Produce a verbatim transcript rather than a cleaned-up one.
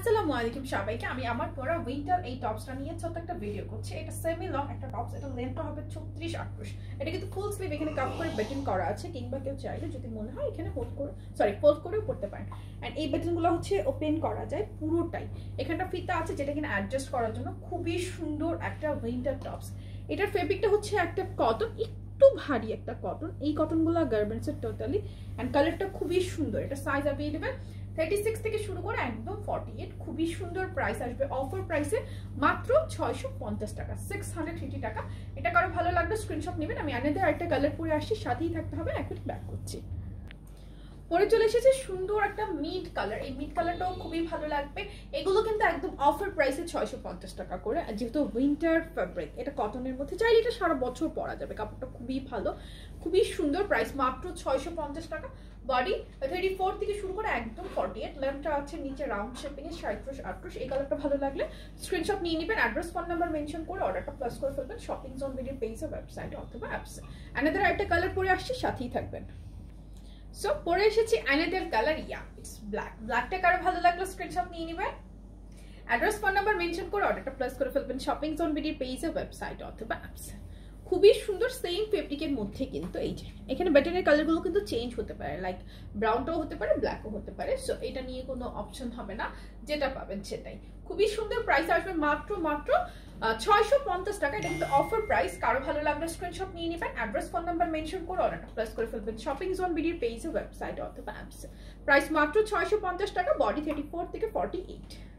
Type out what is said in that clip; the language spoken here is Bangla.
আসসালামু আলাইকুম সবাইকে। আমি আমার পরা উইন্টার এই টপসটা নিয়ে ছোট একটা ভিডিও করছি। এটা সেমি লং একটা টপস, এটা লেন্থটা হবে ছত্রিশ আটত্রিশ। এটা কিন্তু ফুল স্লিভ, এখানে কাপ করে বাটন করা আছে, কিংবা কেউ চাইলে যদি মনে হয় এখানে হোল্ড করে সরি ফোল্ড করেও পড়তে পারেন। অ্যান্ড এই বাটনগুলো হচ্ছে ওপেন করা যায় পুরোটাই। এখানটা ফিতা আছে যেটা কিনা অ্যাডজাস্ট করার জন্য। খুবই সুন্দর একটা উইন্টার টপস। এটার ফেব্রিকটা হচ্ছে একটা কটন, একটু ভারী একটা কটন। এই কটনগুলো গার্মেন্টসের টোটালি। অ্যান্ড কালারটা খুবই সুন্দর। এটা সাইজ অ্যাভেলেবেল থার্টি সিক্স থেকে শুরু করে একদম ফর্টি এইট। খুবই সুন্দর প্রাইস আসবে অফার প্রাইসে মাত্র ছয়শো পঞ্চাশ টাকা, সিক্স হান্ড্রেড ফিফটি টাকা। এটা কারো ভালো লাগবে স্ক্রিনশট নেবেন। আমি আনাদের আরেকটা কালার পরে আসছি, সাথেই থাকতে হবে। এখন ব্যাক করছি। পরে চলে এসেছে সুন্দর একটা মিড কালার। এই মিড কালারটাও খুবই ভালো লাগবে। এগুলো কিন্তু একদম অফার প্রাইসে ছয়শো পঞ্চাশ টাকা করে। যেহেতু উইন্টার ফ্যাব্রিক, এটা কটনের মধ্যে, চাইলে এটা সারা বছর পরা যাবে। কাপড়টা খুবই ভালো, খুবই সুন্দর। প্রাইস মাত্র ছয়শো পঞ্চাশ টাকা। বডি থার্টি ফোর থেকে শুরু করে একদম ফর্টি এইট। লেন্থটা আছে নিচে রাউন্ড শেপিং এ সাঁত্রিশ আটত্রিশ। এই কালারটা ভালো লাগলে স্ক্রিনশট নিয়ে নেবেন। অ্যাড্রেস ফোন নাম্বার মেনশন করে অর্ডারটা প্লাস করে ফেলবেন শপিং জোন ভিডিও পেজে, ওয়েবসাইটে অথবা অ্যাপসে। অ্যানাদার একটা কালার পরে আসছি, সাথেই থাকবেন। সো পরে এসেছি another colour, yeah it's black. ব্ল্যাকটা কারো ভালো লাগলো স্ক্রিনশট নিয়ে নেবেন। অ্যাড্রেস ফোন নাম্বার মেনশন করে অর্ডারটা প্লেস করে ফেলবেন শপিং জোন ভিডিও পেজে, ওয়েবসাইট অথবা অ্যাপসে। খুবই সুন্দর সেম ফেব্রিকের মধ্যে, কিন্তু এই যে এখানে ব্যাটনের কালারগুলো কিন্তু চেঞ্জ হতে পারে, লাইক ব্রাউনটাও হতে পারে, ব্ল্যাকও হতে পারে। সো এটা নিয়ে কোনো অপশন হবে না, যেটা পাবেন সেটাই। খুবই সুন্দর। প্রাইস আসবে মাত্র মাত্র ছয়শো পঞ্চাশ টাকা। এটা কিন্তু অফার প্রাইস। কারো ভালো লাগলে স্ক্রিনশট নিয়ে নেবেন। অ্যাড্রেস ফোন নাম্বার মেনশন করে অর্ডারটা প্লেস করে ফেলবেন শপিং জোন ভিডিও পেজে, ওয়েবসাইট অথবা অ্যাপসে। প্রাইস মাত্র ছয়শো পঞ্চাশ টাকা। বডি থার্টি ফোর থেকে ফর্টি এইট।